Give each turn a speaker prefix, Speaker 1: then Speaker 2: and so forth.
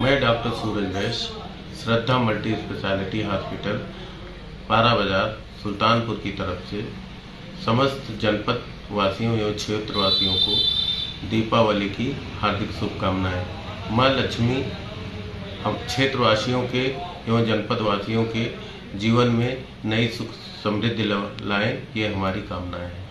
Speaker 1: मैं डॉक्टर सूरज वैश्य, श्रद्धा multi speciality hospital, पारा बाजार, सुल्तानपुर की तरफ से समस्त जनपद वासियों एवं क्षेत्र वासियों को दीपावली की हार्दिक शुभकामनाएं। माँ लक्ष्मी हम क्षेत्रवासियों के एवं जनपद वासियों के जीवन में नई सुख समृद्धि लाएं, ये हमारी कामनाएं हैं।